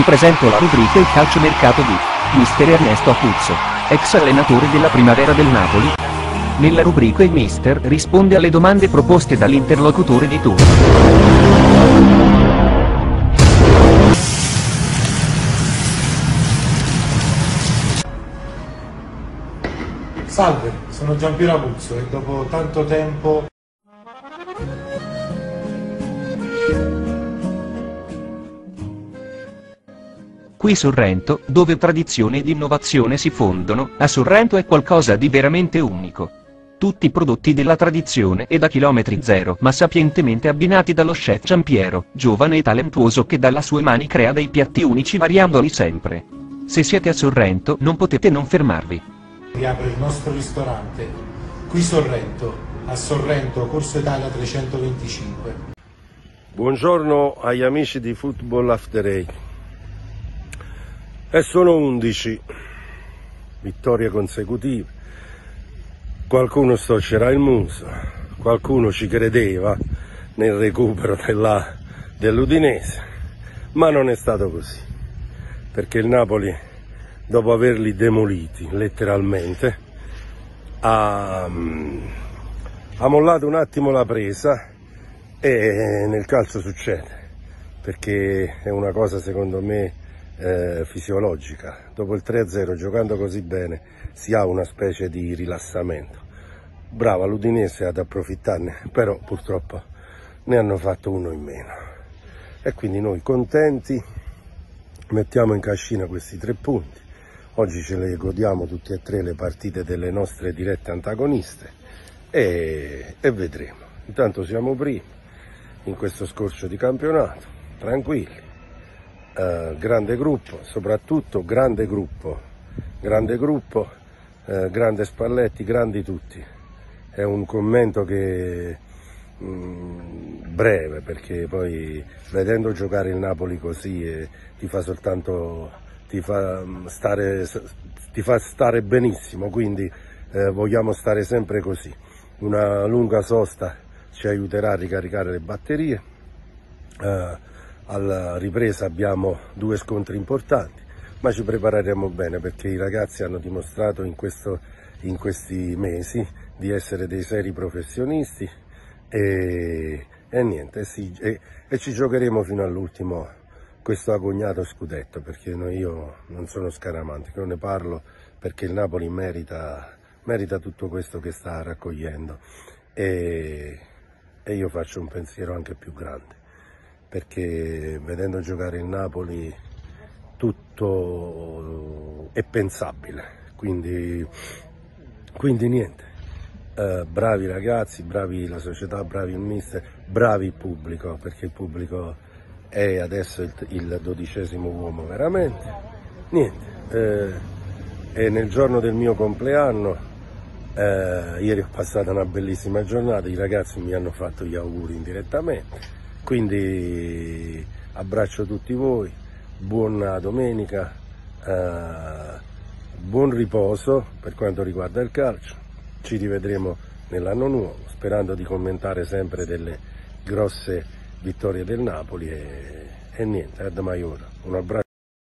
presento la rubrica Il calciomercato di Mister Ernesto Apuzzo, ex allenatore della Primavera del Napoli. Nella rubrica il Mister risponde alle domande proposte dall'interlocutore di turno. Salve, sono Giampiero Apuzzo e dopo tanto tempo... Qui Sorrento, dove tradizione ed innovazione si fondono, a Sorrento è qualcosa di veramente unico. Tutti prodotti della tradizione e da chilometri zero, ma sapientemente abbinati dallo chef Giampiero, giovane e talentuoso che dalle sue mani crea dei piatti unici variandoli sempre. Se siete a Sorrento non potete non fermarvi. Riapre il nostro ristorante, qui Sorrento, a Sorrento, Corso Italia 325. Buongiorno agli amici di Football After Eight. E sono 11 vittorie consecutive. Qualcuno storcerà il muso, qualcuno ci credeva nel recupero dell'Udinese, ma non è stato così, perché il Napoli, dopo averli demoliti letteralmente, ha mollato un attimo la presa, e nel calcio succede, perché è una cosa secondo me fisiologica. Dopo il 3-0, giocando così bene, si ha una specie di rilassamento. Brava l'Udinese ad approfittarne, però purtroppo ne hanno fatto uno in meno, e quindi noi contenti mettiamo in cascina questi 3 punti. Oggi ce le godiamo tutte e 3 le partite delle nostre dirette antagoniste e vedremo. Intanto siamo primi in questo scorcio di campionato, tranquilli. Grande gruppo, soprattutto grande gruppo, grande Spalletti, grandi tutti. È un commento che breve, perché poi vedendo giocare il Napoli così ti fa stare benissimo, quindi vogliamo stare sempre così. Una lunga sosta ci aiuterà a ricaricare le batterie. Alla ripresa abbiamo 2 scontri importanti, ma ci prepareremo bene, perché i ragazzi hanno dimostrato in questi mesi di essere dei seri professionisti e niente, e ci giocheremo fino all'ultimo questo agognato scudetto, perché io non sono scaramantico, ne parlo perché il Napoli merita tutto questo che sta raccogliendo, e io faccio un pensiero anche più grande, perché vedendo giocare il Napoli tutto è pensabile, quindi niente, bravi ragazzi, bravi la società, bravi il mister, bravi il pubblico, perché il pubblico è adesso il 12° uomo veramente. Niente, e nel giorno del mio compleanno, ieri ho passato una bellissima giornata, i ragazzi mi hanno fatto gli auguri indirettamente. Quindi abbraccio tutti voi, buona domenica, buon riposo per quanto riguarda il calcio, ci rivedremo nell'anno nuovo, sperando di commentare sempre delle grosse vittorie del Napoli e niente, ad Maiora, un abbraccio.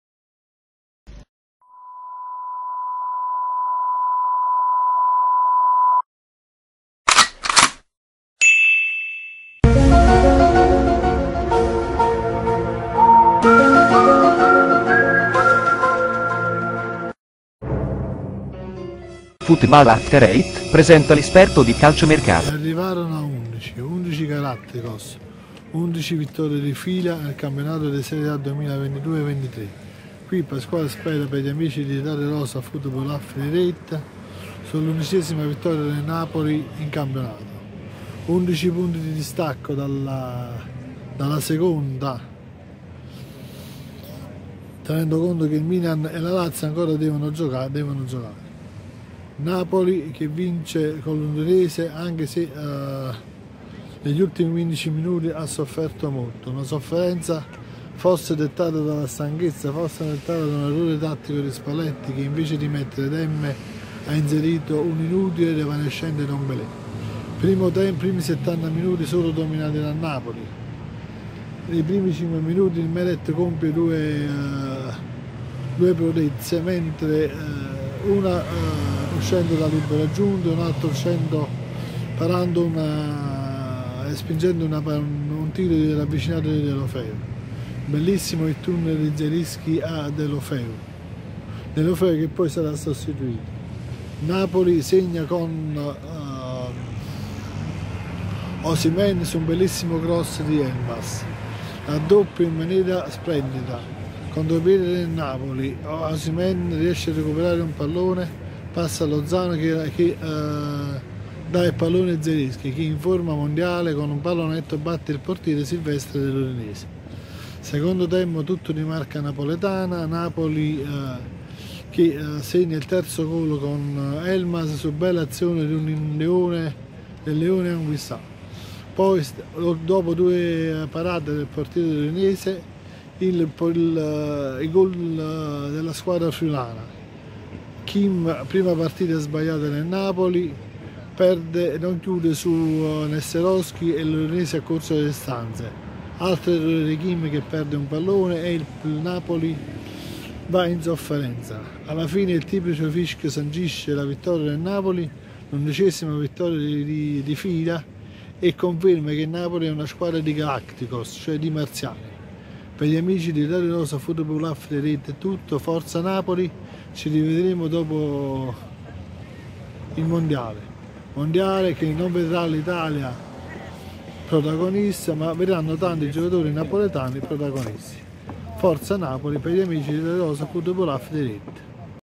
Football After Eight presenta l'esperto di calciomercato. Arrivarono a 11 Galacticos, 11 vittorie di fila nel campionato di Serie A 2022-23. Qui Pasquale spera per gli amici di Italia Rosa Football After Eight sull'11ª vittoria del Napoli in campionato. 11 punti di distacco dalla seconda, tenendo conto che il Milan e la Lazio ancora devono giocare. Napoli che vince con l'Udinese, anche se negli ultimi 15 minuti ha sofferto molto, una sofferenza forse dettata dalla stanchezza, forse dettata da un errore tattico di Spalletti, che invece di mettere Demme ha inserito un inutile ed evanescente Ndombele. Primi 70 minuti solo dominati dal Napoli, nei primi 5 minuti il Meret compie due prodezze, mentre una uscendo da libero giunto e un altro uscendo parando e spingendo un tiro di ravvicinato di Deulofeu. Bellissimo il tunnel di Zielinski a Deulofeu che poi sarà sostituito. Napoli segna con Osimhen su un bellissimo cross di Elmas, raddoppio in maniera splendida, con due piedi del Napoli. Osimhen riesce a recuperare un pallone, passa a Lozano che dà il pallone a Zielinski, che in forma mondiale con un pallonetto batte il portiere Silvestre dell'Udinese. Secondo tempo tutto di marca napoletana, Napoli che segna il terzo gol con Elmas su bella azione di del Leone Anguissà. Poi dopo due parate del portiere dell'Udinese il gol della squadra friulana. Kim, prima partita sbagliata nel Napoli, non chiude su Nesserowski e l'Udinese a corso delle stanze. Altro errore di Kim che perde un pallone e il Napoli va in sofferenza. Alla fine il triplice fischio sancisce la vittoria del Napoli, l'11ª vittoria di fila, e conferma che il Napoli è una squadra di Galacticos, cioè di marziani. Per gli amici di Radio Rosa Football Affiliate è tutto, forza Napoli, ci rivedremo dopo il mondiale che non vedrà l'Italia protagonista, ma vedranno tanti giocatori napoletani protagonisti. Forza Napoli per gli amici di Radio Rosa Football Affiliate.